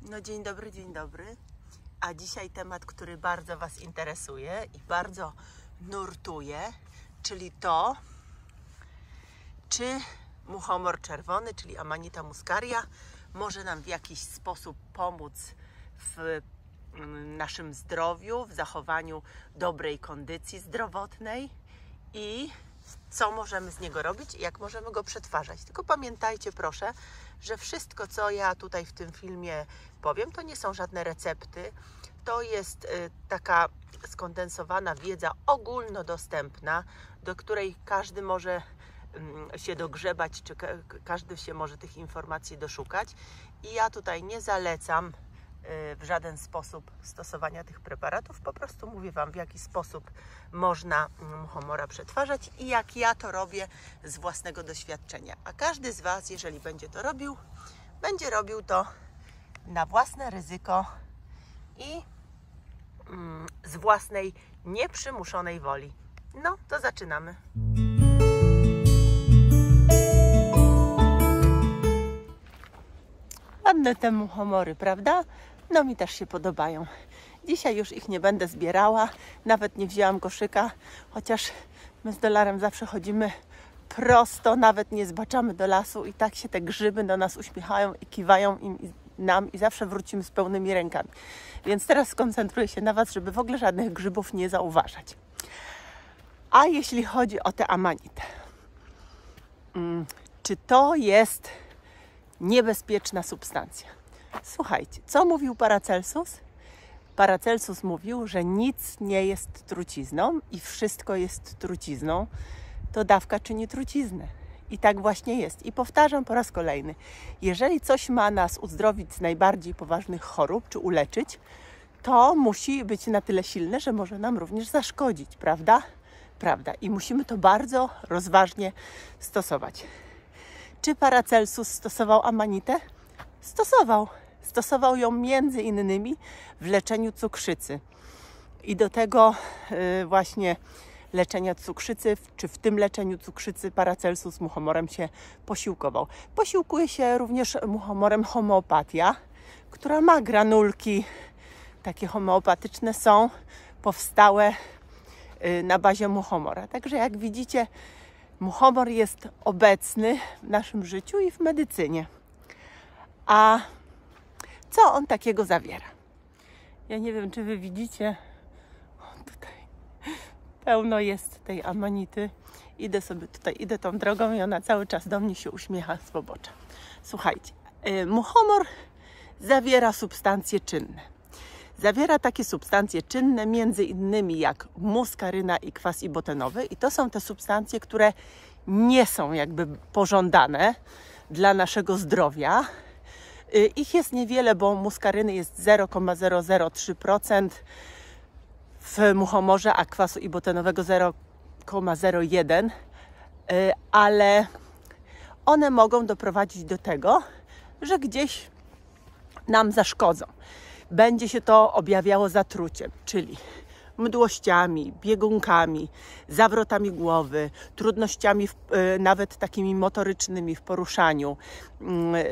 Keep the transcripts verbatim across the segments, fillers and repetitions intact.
No dzień dobry, dzień dobry. A dzisiaj temat, który bardzo Was interesuje i bardzo nurtuje, czyli to, czy muchomor czerwony, czyli Amanita muscaria, może nam w jakiś sposób pomóc w naszym zdrowiu, w zachowaniu dobrej kondycji zdrowotnej i co możemy z niego robić i jak możemy go przetwarzać. Tylko pamiętajcie proszę, że wszystko, co ja tutaj w tym filmie powiem, to nie są żadne recepty. To jest taka skondensowana wiedza ogólnodostępna, do której każdy może się dogrzebać, czy każdy się może tych informacji doszukać. I ja tutaj nie zalecam w żaden sposób stosowania tych preparatów. Po prostu mówię Wam, w jaki sposób można muchomora przetwarzać i jak ja to robię z własnego doświadczenia. A każdy z Was, jeżeli będzie to robił, będzie robił to na własne ryzyko i mm, z własnej nieprzymuszonej woli. No, to zaczynamy. Ładne te muchomory, prawda? No mi też się podobają. Dzisiaj już ich nie będę zbierała, nawet nie wzięłam koszyka, chociaż my z Dolarem zawsze chodzimy prosto, nawet nie zbaczamy do lasu i tak się te grzyby do nas uśmiechają i kiwają im, i nam i zawsze wrócimy z pełnymi rękami. Więc teraz skoncentruję się na Was, żeby w ogóle żadnych grzybów nie zauważać. A jeśli chodzi o tę amanitę, hmm, czy to jest niebezpieczna substancja? Słuchajcie, co mówił Paracelsus? Paracelsus mówił, że nic nie jest trucizną i wszystko jest trucizną. To dawka czyni truciznę. I tak właśnie jest. I powtarzam po raz kolejny. Jeżeli coś ma nas uzdrowić z najbardziej poważnych chorób, czy uleczyć, to musi być na tyle silne, że może nam również zaszkodzić, prawda? Prawda. I musimy to bardzo rozważnie stosować. Czy Paracelsus stosował amanitę? Stosował. Stosował ją między innymi w leczeniu cukrzycy. I do tego yy, właśnie leczenia cukrzycy, czy w tym leczeniu cukrzycy Paracelsus muchomorem się posiłkował. Posiłkuje się również muchomorem homeopatia, która ma granulki, takie homeopatyczne są, powstałe yy, na bazie muchomora. Także jak widzicie, muchomor jest obecny w naszym życiu i w medycynie. A co on takiego zawiera? Ja nie wiem, czy Wy widzicie. O, tutaj pełno jest tej amanity. Idę sobie tutaj, idę tą drogą i ona cały czas do mnie się uśmiecha z pobocza. Słuchajcie, yy, muchomor zawiera substancje czynne. Zawiera takie substancje czynne między innymi jak muskaryna i kwas ibotenowy i to są te substancje, które nie są jakby pożądane dla naszego zdrowia. Ich jest niewiele, bo muskaryny jest zero przecinek zero zero trzy procent w muchomorze, a kwasu ibotenowego zero przecinek zero jeden procent, ale one mogą doprowadzić do tego, że gdzieś nam zaszkodzą. Będzie się to objawiało zatruciem, czyli mdłościami, biegunkami, zawrotami głowy, trudnościami w, y, nawet takimi motorycznymi w poruszaniu, y,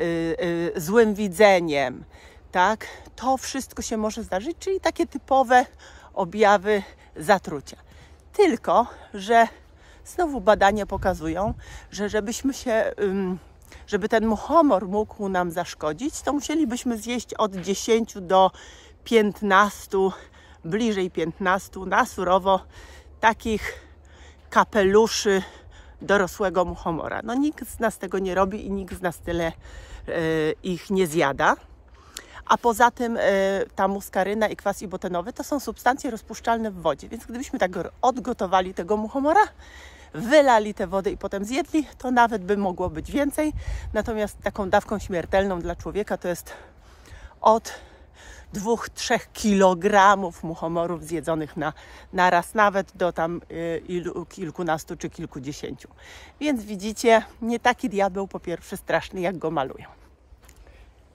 y, y, złym widzeniem, tak? To wszystko się może zdarzyć, czyli takie typowe objawy zatrucia. Tylko że znowu badania pokazują, że żebyśmy się, y, żeby ten muchomor mógł nam zaszkodzić, to musielibyśmy zjeść od dziesięciu do piętnastu, bliżej piętnastu na surowo takich kapeluszy dorosłego muchomora. No nikt z nas tego nie robi i nikt z nas tyle e, ich nie zjada. A poza tym e, ta muskaryna i kwas ibotenowy to są substancje rozpuszczalne w wodzie, więc gdybyśmy tak odgotowali tego muchomora, wylali tę wodę i potem zjedli, to nawet by mogło być więcej. Natomiast taką dawką śmiertelną dla człowieka to jest od dwóch, trzech kilogramów muchomorów zjedzonych na, na raz, nawet do tam y, ilu, kilkunastu czy kilkudziesięciu. Więc widzicie, nie taki diabeł po pierwsze straszny, jak go malują.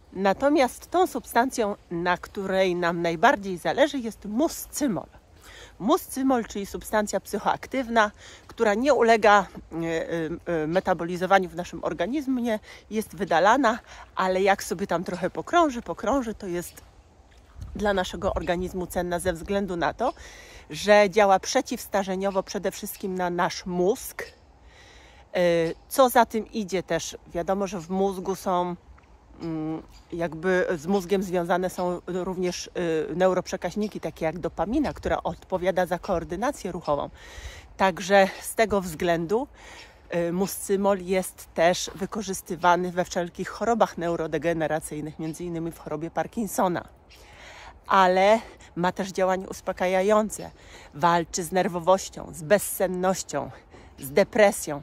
Natomiast tą substancją, na której nam najbardziej zależy, jest muscymol. Muscymol, czyli substancja psychoaktywna, która nie ulega metabolizowaniu w naszym organizmie, jest wydalana, ale jak sobie tam trochę pokrąży, pokrąży, to jest dla naszego organizmu cenna ze względu na to, że działa przeciwstarzeniowo przede wszystkim na nasz mózg. Co za tym idzie też, wiadomo, że w mózgu są, jakby z mózgiem związane są również neuroprzekaźniki, takie jak dopamina, która odpowiada za koordynację ruchową. Także z tego względu muscymol jest też wykorzystywany we wszelkich chorobach neurodegeneracyjnych, między innymi w chorobie Parkinsona. Ale ma też działanie uspokajające, walczy z nerwowością, z bezsennością, z depresją.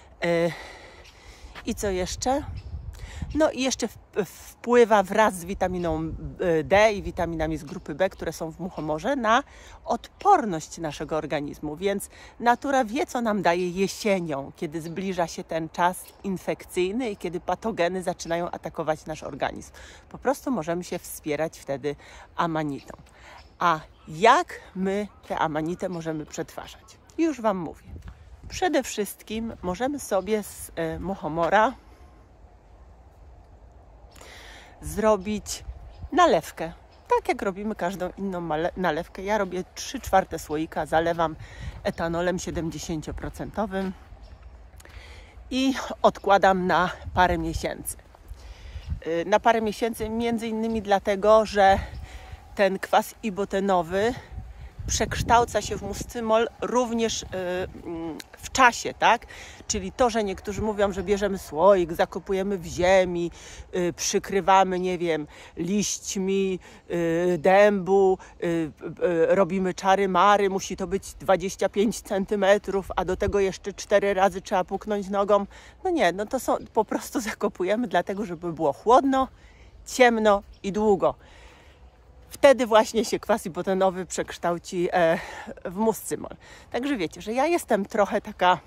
I co jeszcze? No i jeszcze wpływa wraz z witaminą D i witaminami z grupy B, które są w muchomorze, na odporność naszego organizmu. Więc natura wie, co nam daje jesienią, kiedy zbliża się ten czas infekcyjny i kiedy patogeny zaczynają atakować nasz organizm. Po prostu możemy się wspierać wtedy amanitą. A jak my tę amanitę możemy przetwarzać? Już Wam mówię. Przede wszystkim możemy sobie z muchomora zrobić nalewkę. Tak jak robimy każdą inną nalewkę. Ja robię trzy czwarte słoika, zalewam etanolem siedemdziesiąt procent i odkładam na parę miesięcy. Na parę miesięcy między innymi dlatego, że ten kwas ibotenowy przekształca się w muscymol również w czasie, tak? Czyli to, że niektórzy mówią, że bierzemy słoik, zakopujemy w ziemi, przykrywamy, nie wiem, liśćmi dębu, robimy czary mary, musi to być dwadzieścia pięć centymetrów, a do tego jeszcze cztery razy trzeba puknąć nogą. No nie, no to są, po prostu zakopujemy dlatego, żeby było chłodno, ciemno i długo. Wtedy właśnie się kwas ibotenowy przekształci e, w muscymol. Także wiecie, że ja jestem trochę taka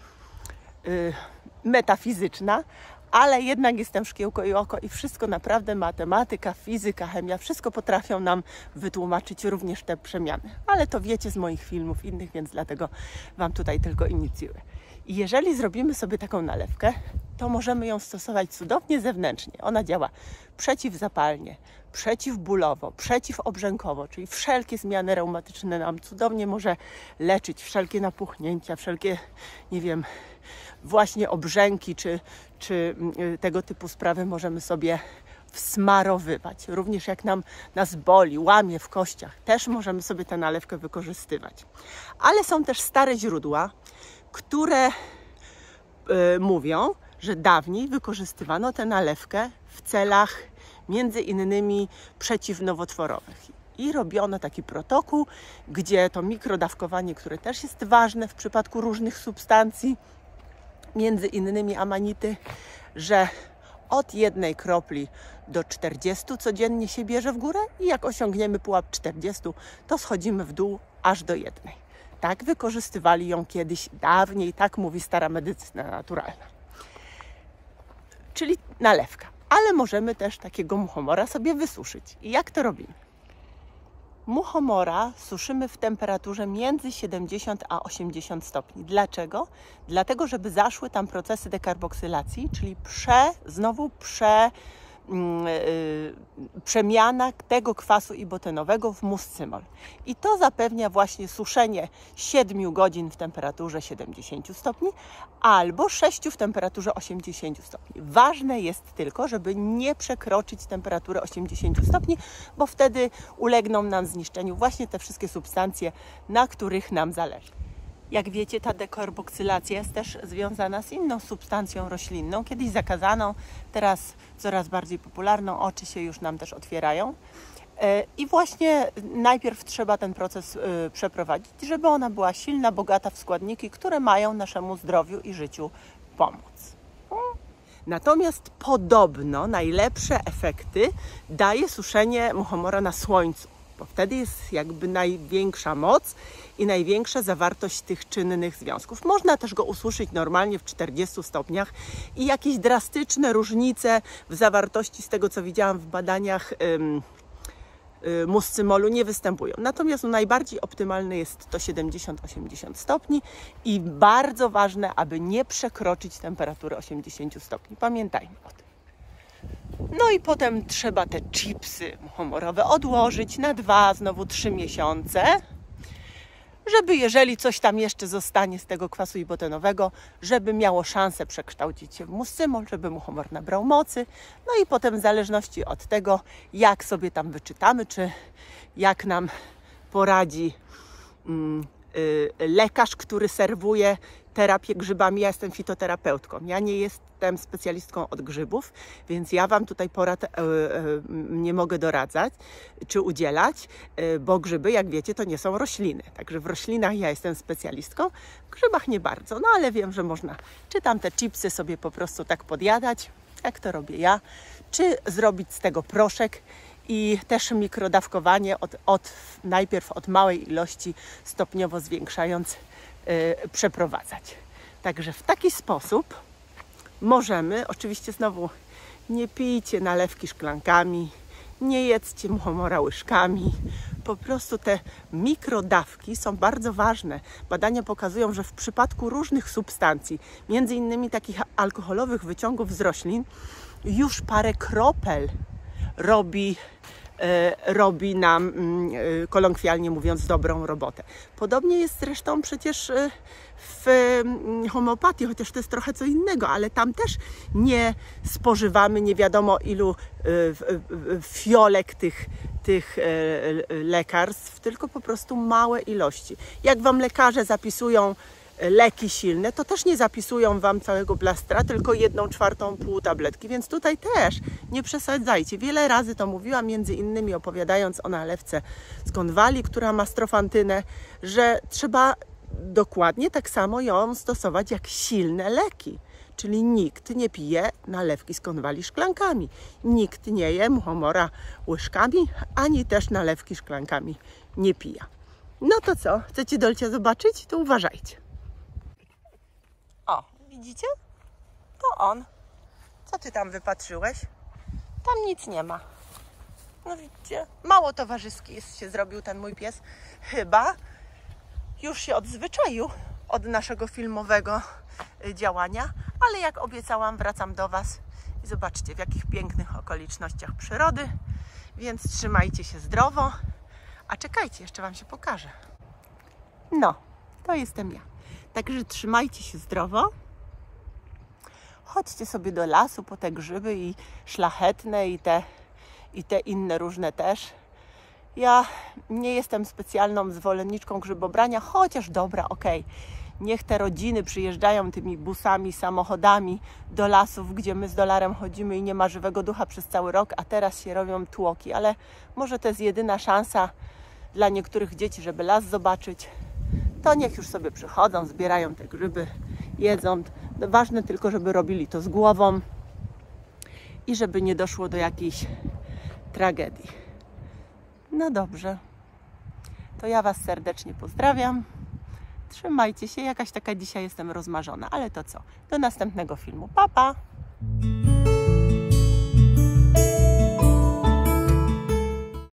y, metafizyczna, ale jednak jestem szkiełko i oko i wszystko naprawdę matematyka, fizyka, chemia, wszystko potrafią nam wytłumaczyć również te przemiany. Ale to wiecie z moich filmów innych, więc dlatego Wam tutaj tylko inicjuję. I jeżeli zrobimy sobie taką nalewkę, to możemy ją stosować cudownie zewnętrznie. Ona działa przeciwzapalnie, przeciwbólowo, przeciwobrzękowo, czyli wszelkie zmiany reumatyczne nam cudownie może leczyć, wszelkie napuchnięcia, wszelkie, nie wiem, właśnie obrzęki, czy, czy tego typu sprawy możemy sobie wsmarowywać. Również jak nam nas boli, łamie w kościach, też możemy sobie tę nalewkę wykorzystywać. Ale są też stare źródła, które y, mówią, że dawniej wykorzystywano tę nalewkę w celach między innymi przeciwnowotworowych. I robiono taki protokół, gdzie to mikrodawkowanie, które też jest ważne w przypadku różnych substancji, między innymi amanity, że od jednej kropli do czterdziestu codziennie się bierze w górę i jak osiągniemy pułap czterdziestu, to schodzimy w dół aż do jednej. Tak wykorzystywali ją kiedyś dawniej, tak mówi stara medycyna naturalna. Czyli nalewka. Ale możemy też takiego muchomora sobie wysuszyć. I jak to robimy? Muchomora suszymy w temperaturze między siedemdziesiąt a osiemdziesiąt stopni. Dlaczego? Dlatego, żeby zaszły tam procesy dekarboksylacji, czyli prze, znowu prze, Yy, przemiana tego kwasu ibotenowego w muscymol. I to zapewnia właśnie suszenie siedmiu godzin w temperaturze siedemdziesięciu stopni albo sześciu w temperaturze osiemdziesięciu stopni. Ważne jest tylko, żeby nie przekroczyć temperatury osiemdziesięciu stopni, bo wtedy ulegną nam zniszczeniu właśnie te wszystkie substancje, na których nam zależy. Jak wiecie, ta dekarboksylacja jest też związana z inną substancją roślinną, kiedyś zakazaną, teraz coraz bardziej popularną, oczy się już nam też otwierają. I właśnie najpierw trzeba ten proces przeprowadzić, żeby ona była silna, bogata w składniki, które mają naszemu zdrowiu i życiu pomóc. Natomiast podobno najlepsze efekty daje suszenie muchomora na słońcu, bo wtedy jest jakby największa moc i największa zawartość tych czynnych związków. Można też go ususzyć normalnie w czterdziestu stopniach i jakieś drastyczne różnice w zawartości, z tego co widziałam w badaniach ym, muscymolu nie występują. Natomiast no, najbardziej optymalne jest to siedemdziesiąt do osiemdziesięciu stopni i bardzo ważne, aby nie przekroczyć temperatury osiemdziesięciu stopni. Pamiętajmy o tym. No i potem trzeba te chipsy muchomorowe odłożyć na dwa, znowu trzy miesiące, żeby jeżeli coś tam jeszcze zostanie z tego kwasu ibotenowego, żeby miało szansę przekształcić się w muscymol, żeby muchomor nabrał mocy. No i potem w zależności od tego, jak sobie tam wyczytamy, czy jak nam poradzi mm, y, lekarz, który serwuje terapię grzybami. Ja jestem fitoterapeutką. Ja nie jestem specjalistką od grzybów, więc ja Wam tutaj porad y, y, nie mogę doradzać czy udzielać, y, bo grzyby, jak wiecie, to nie są rośliny. Także w roślinach ja jestem specjalistką, w grzybach nie bardzo. No ale wiem, że można czy tam te chipsy sobie po prostu tak podjadać, jak to robię ja, czy zrobić z tego proszek i też mikrodawkowanie od, od, najpierw od małej ilości, stopniowo zwiększając, Yy, przeprowadzać. Także w taki sposób możemy, oczywiście znowu nie pijcie nalewki szklankami, nie jedzcie muchomora łyżkami. Po prostu te mikrodawki są bardzo ważne. Badania pokazują, że w przypadku różnych substancji, między innymi takich alkoholowych wyciągów z roślin, już parę kropel robi robi nam, kolokwialnie mówiąc, dobrą robotę. Podobnie jest zresztą przecież w homeopatii, chociaż to jest trochę co innego, ale tam też nie spożywamy nie wiadomo ilu fiolek tych, tych lekarstw, tylko po prostu małe ilości. Jak Wam lekarze zapisują leki silne, to też nie zapisują Wam całego plastra, tylko jedną czwartą pół tabletki, więc tutaj też nie przesadzajcie. Wiele razy to mówiłam, między innymi opowiadając o nalewce z konwali, która ma strofantynę, że trzeba dokładnie tak samo ją stosować jak silne leki. Czyli nikt nie pije nalewki z konwali szklankami. Nikt nie je muchomora łyżkami, ani też nalewki szklankami nie pija. No to co? Chcecie Dolcia zobaczyć? To uważajcie. O, widzicie? To on. Co ty tam wypatrzyłeś? Tam nic nie ma. No widzicie? Mało towarzyski jest, się zrobił ten mój pies. Chyba już się odzwyczaił od naszego filmowego działania, ale jak obiecałam, wracam do Was i zobaczcie, w jakich pięknych okolicznościach przyrody, więc trzymajcie się zdrowo, a czekajcie, jeszcze Wam się pokażę. No, to jestem ja. Także trzymajcie się zdrowo. Chodźcie sobie do lasu po te grzyby i szlachetne i te, i te inne różne też. Ja nie jestem specjalną zwolenniczką grzybobrania, chociaż dobra, okej. Okay. Niech te rodziny przyjeżdżają tymi busami, samochodami do lasów, gdzie my z Dolarem chodzimy i nie ma żywego ducha przez cały rok, a teraz się robią tłoki, ale może to jest jedyna szansa dla niektórych dzieci, żeby las zobaczyć. To niech już sobie przychodzą, zbierają te grzyby, jedzą. Ważne tylko, żeby robili to z głową i żeby nie doszło do jakiejś tragedii. No dobrze, to ja Was serdecznie pozdrawiam. Trzymajcie się, jakaś taka dzisiaj jestem rozmarzona, ale to co? Do następnego filmu. Pa, pa!